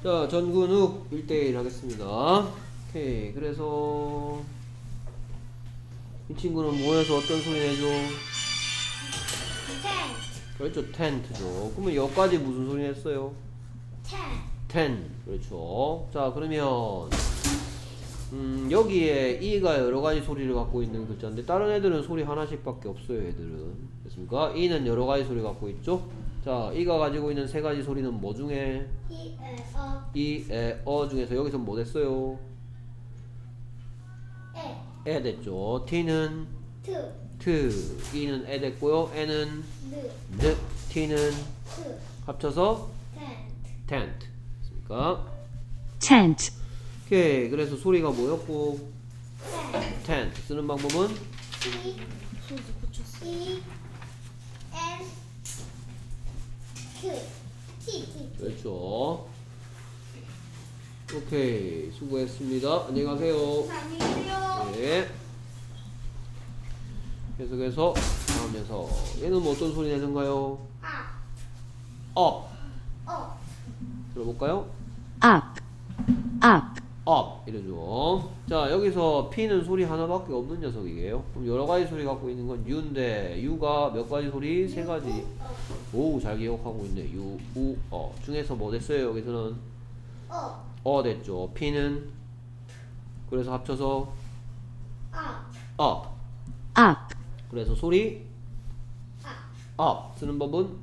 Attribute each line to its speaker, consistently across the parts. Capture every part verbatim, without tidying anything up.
Speaker 1: 자, 전근욱 일 대 일 하겠습니다. 오케이. 그래서 이 친구는 모여서 어떤 소리 내죠?
Speaker 2: 텐트.
Speaker 1: 그렇죠. 텐트죠. 그러면 여기까지 무슨 소리 냈어요?
Speaker 2: 텐.
Speaker 1: 텐. 그렇죠. 자, 그러면 음, 여기에 이가 여러가지 소리를 갖고 있는 글자인데 다른 애들은 소리 하나씩 밖에 없어요. 애들은. 됐습니까? 이는 여러가지 소리 갖고 있죠. 자, 이가 가지고 있는 세 가지 소리는 뭐 중에?
Speaker 2: 이, 에, 어,
Speaker 1: 이, 에, 어 중에서 여기서 뭐 됐어요?
Speaker 2: 에,
Speaker 1: 에 됐죠. t는
Speaker 2: 트,
Speaker 1: 트, 이는 에 됐고요. 에는
Speaker 2: 느,
Speaker 1: 느, t는
Speaker 2: 트,
Speaker 1: 합쳐서
Speaker 2: 텐트.
Speaker 1: tent. 됐습니까?
Speaker 3: tent,
Speaker 1: 오케이. 그래서 소리가 뭐였고?
Speaker 2: 텐트.
Speaker 1: tent. 쓰는 방법은
Speaker 2: 이, 이, 엔, 트, 티, 티.
Speaker 1: 그렇죠. 오케이. 수고했습니다. 안녕히 가세요.
Speaker 2: 잠시만요.
Speaker 1: 네. 계속해서 다음 녀석. 얘는 뭐 어떤 소리 내는가요?
Speaker 2: 아,
Speaker 1: up.
Speaker 2: 어,
Speaker 1: 들어볼까요?
Speaker 3: up, up,
Speaker 1: up 이러죠. 자, 여기서 P는 소리 하나밖에 없는 녀석이에요. 그럼 여러가지 소리 갖고 있는 건 U인데 U가 몇 가지 소리? 세 가지. 오, 잘 기억하고 있네. U, U, 어 중에서 뭐 됐어요? 여기서는
Speaker 2: 어,
Speaker 1: 어 됐죠. P는 그래서 합쳐서
Speaker 2: 아,
Speaker 1: up.
Speaker 3: up,
Speaker 1: 그래서 소리
Speaker 2: 아,
Speaker 1: up 쓰는 법은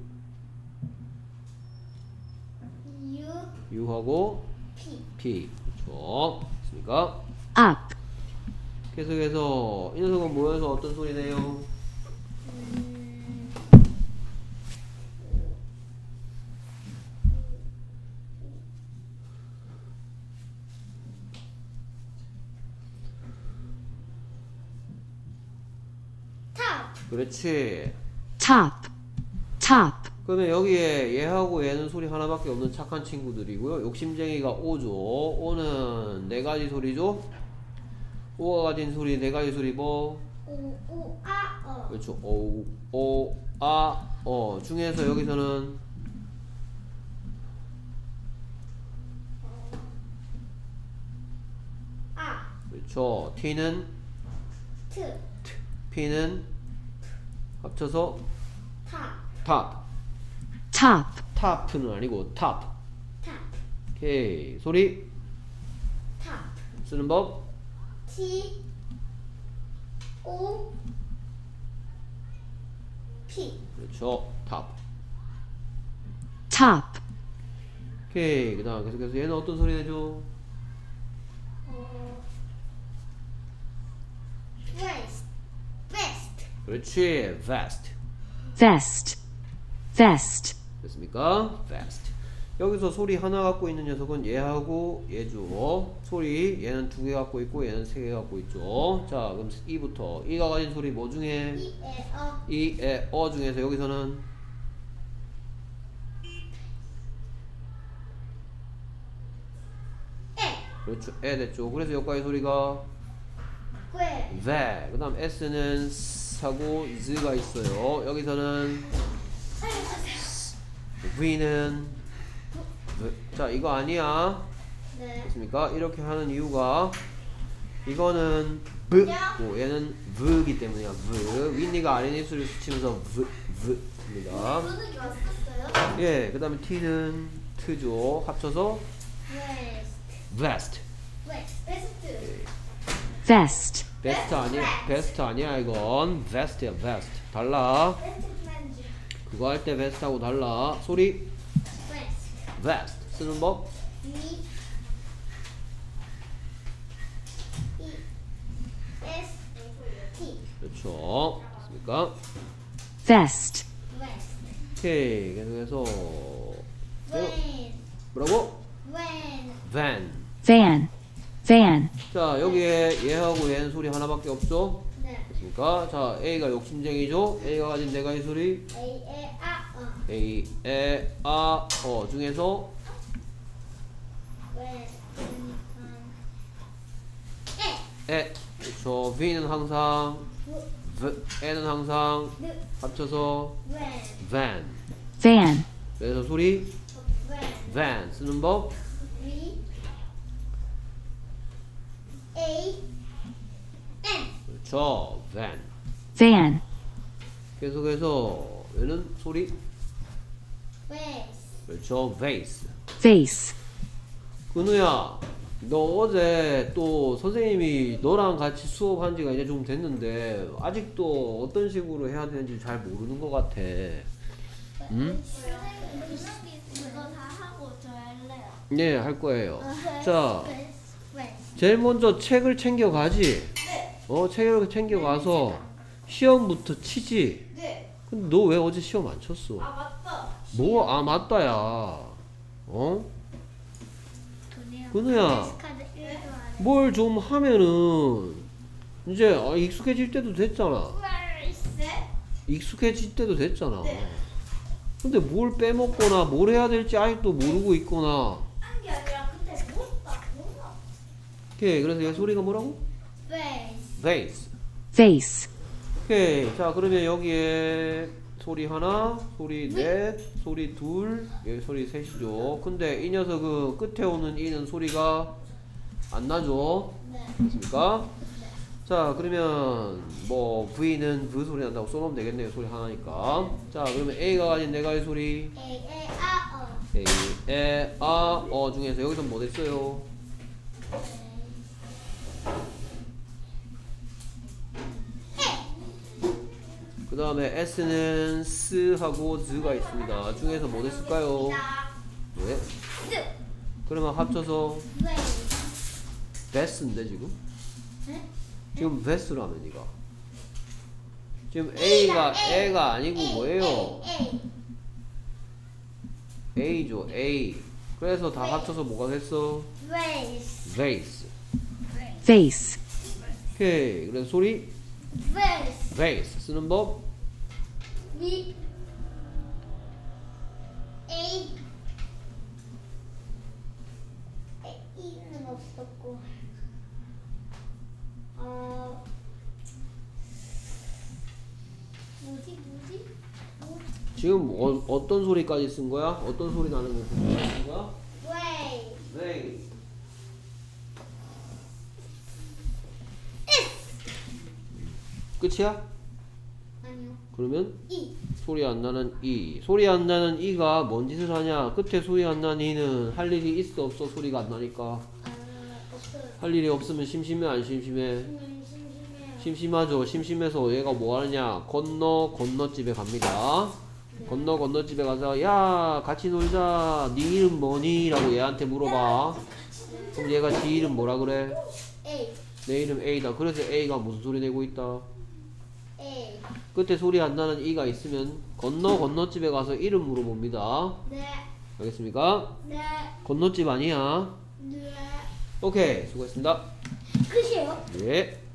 Speaker 2: 유,
Speaker 1: U하고
Speaker 2: 피.
Speaker 1: P. 그렇죠. 됐습니까?
Speaker 3: up,
Speaker 1: 계속해서 이 녀석은 모여서 어떤 소리 내요?
Speaker 2: 음, 탑,
Speaker 1: 그렇지.
Speaker 3: top, top,
Speaker 1: 그러면 여기에 얘하고 얘는 소리 하나밖에 없는 착한 친구들이고요. 욕심쟁이가 오죠. 오는 네 가지 소리죠. 오가 가진 소리 네 가지 소리 뭐?
Speaker 2: 오, 오, 아, 어,
Speaker 1: 그렇죠. 오, 오, 아, 어 중에서 여기서는
Speaker 2: 아,
Speaker 1: 그렇죠. T는
Speaker 2: 트,
Speaker 1: P는 합쳐서
Speaker 2: 탑,
Speaker 1: top.
Speaker 3: top,
Speaker 1: top는 아니고 top.
Speaker 2: 탑,
Speaker 1: 오케이. 소리
Speaker 2: 탑.
Speaker 1: 쓰는 법.
Speaker 2: T, O, P.
Speaker 1: 그렇죠. top.
Speaker 3: top,
Speaker 1: 오케이. 그 다음 계속해서 얘는 어떤 소리 내죠?
Speaker 2: 어, vest, vest.
Speaker 1: 그렇지. vest.
Speaker 3: vest, vest,
Speaker 1: 됐습니까? vest. 여기서 소리 하나 갖고 있는 녀석은 얘하고 얘죠. 소리 얘는 두 개 갖고 있고 얘는 세 개 갖고 있죠. 자, 그럼 이부터 이가 가진 소리 뭐 중에?
Speaker 2: 이, 에, 어,
Speaker 1: 이, 에, 어 중에서 여기서는
Speaker 2: 에,
Speaker 1: 그렇죠. 에 됐죠. 그래서 여기까지 소리가
Speaker 2: 괴,
Speaker 1: ve. 그 다음 s는 s하고 z가 있어요. 여기서는 v는 v. 자, 이거 아니야.
Speaker 2: 네,
Speaker 1: 됐습니까? 이렇게 하는 이유가 이거는 v 고 얘는 v이기 때문이야. v. 윈니가 아랫 입술을 스치면서 v v입니다.
Speaker 2: 저는 왔었어요.
Speaker 1: 예, 그 다음에 t는 t죠. 합쳐서
Speaker 2: vest,
Speaker 1: vest.
Speaker 2: vest, vest.
Speaker 3: vest,
Speaker 1: 베스트 아니야. 베스트 아니야 이건. vest야 vest. 달라.
Speaker 2: vest cleanse,
Speaker 1: 그거 할 때 vest하고 달라. 소리
Speaker 2: vest.
Speaker 1: vest 쓰는 법.
Speaker 2: V, E, S, T.
Speaker 1: 그렇죠. 됐습니까?
Speaker 3: vest,
Speaker 2: vest.
Speaker 1: 오케이. 계속해서
Speaker 2: Van,
Speaker 1: 뭐라고?
Speaker 2: van.
Speaker 1: van.
Speaker 3: van, van,
Speaker 1: 자, 여기에 얘하고 얘는 소리 하나밖에 없죠?
Speaker 2: 네.
Speaker 1: 됐습니까? 자, A가 욕심쟁이죠? A가 가진 네 가지 소리
Speaker 2: A, E, A, 어.
Speaker 1: A, 에, 아, 어 중에서
Speaker 2: Van, 에,
Speaker 1: 에. 그렇죠. V는 항상
Speaker 2: V,
Speaker 1: V, N은 항상
Speaker 2: N,
Speaker 1: 합쳐서
Speaker 2: van.
Speaker 1: van.
Speaker 3: van,
Speaker 1: 그래서 소리
Speaker 2: van.
Speaker 1: van 쓰는 법.
Speaker 2: A N
Speaker 1: 그렇죠. van.
Speaker 3: van,
Speaker 1: 계속해서 얘는 소리.
Speaker 2: vase
Speaker 1: 그렇죠. vase.
Speaker 3: vase,
Speaker 1: 근우야, 너 어제 또 선생님이 너랑 같이 수업한 지가 이제 좀 됐는데 아직도 어떤 식으로 해야 되는지 잘 모르는 것 같아. 응?
Speaker 2: 선생님 그거 다 하고 저 할래요.
Speaker 1: 네, 할 거예요. 자,
Speaker 2: vase vase
Speaker 1: 제일 먼저 책을 챙겨가지. 어, 책을 챙겨가서 시험부터 치지.
Speaker 2: 네.
Speaker 1: 근데 너 왜 어제 시험 안 쳤어?
Speaker 2: 아 맞다.
Speaker 1: 뭐, 아, 맞다야. 어?
Speaker 2: 돈이요.
Speaker 1: 근우야,
Speaker 2: 카드 일도 안 해.
Speaker 1: 뭘 좀 하면은 이제 아, 익숙해질 때도 됐잖아.
Speaker 2: vase
Speaker 1: 익숙해질 때도 됐잖아.
Speaker 2: 네.
Speaker 1: 근데 뭘 빼먹거나 뭘 해야 될지 아직도 모르고 있거나.
Speaker 2: 한게 아니라 근데 못다 몰라.
Speaker 1: 오케이, 그래서 얘 소리가 뭐라고?
Speaker 2: vase
Speaker 1: vase.
Speaker 3: vase,
Speaker 1: 오케이, 자 그러면 여기에 소리 하나, 소리 넷, 소리 둘, 여기 소리 셋이죠. 근데 이 녀석은 끝에 오는 이는 소리가 안 나죠.
Speaker 2: 네.
Speaker 1: 됐습니까? 자 그러면 뭐 V는 V 소리 난다고 써놓으면 되겠네요. 소리 하나니까. 자 그러면 A가 가진 네 가지 소리
Speaker 2: A A A O
Speaker 1: A, 에, 아, 어 중에서 여기서 뭐 됐어요? 그 다음에 S는 스하고 즈가 있습니다. 중에서 뭐 됐을까요? 네. 그러면 합쳐서
Speaker 2: vase
Speaker 1: 베스인데 지금?
Speaker 2: 네?
Speaker 1: 지금 베스라면 이가 지금 A가 A가 아니고 뭐예요?
Speaker 2: A
Speaker 1: A죠 A. 그래서 다 합쳐서 뭐가 됐어?
Speaker 2: vase
Speaker 1: vase.
Speaker 3: vase,
Speaker 1: 오케이. 그래서 소리
Speaker 2: vase
Speaker 1: vase 쓰는 법
Speaker 2: V A E는 없었고 어 뭐지 뭐지 뭐
Speaker 1: 지금 어, 어떤 소리까지 쓴 거야? 어떤 소리 나는 거 쓴 거야?
Speaker 2: way
Speaker 1: 네. 끝이야?
Speaker 2: 아니요
Speaker 1: 그러면
Speaker 2: E
Speaker 1: 소리 안 나는 이. 소리 안 나는 이가 뭔 짓을 하냐? 끝에 소리 안 나는 이는 할 일이 있어 없어? 소리가 안 나니까.
Speaker 2: 아 없어요
Speaker 1: 할 일이 없으면 심심해 안 심심해?
Speaker 2: 음, 심심해요
Speaker 1: 심심하죠. 심심해서 얘가 뭐 하느냐? 건너 건너집에 갑니다. 건너 건너집에 가서 야 같이 놀자. 네 이름 뭐니? 라고 얘한테 물어봐. 그럼 얘가 지 이름 뭐라 그래?
Speaker 2: A
Speaker 1: 내 이름 A다. 그래서 A가 무슨 소리 내고 있다?
Speaker 2: A
Speaker 1: 끝에 소리 안 나는 이가 있으면 건너 건너집에 가서 이름 물어봅니다.
Speaker 2: 네
Speaker 1: 알겠습니까?
Speaker 2: 네
Speaker 1: 건너집 아니야.
Speaker 2: 네
Speaker 1: 오케이 수고했습니다.
Speaker 2: 끝이에요?
Speaker 1: 예.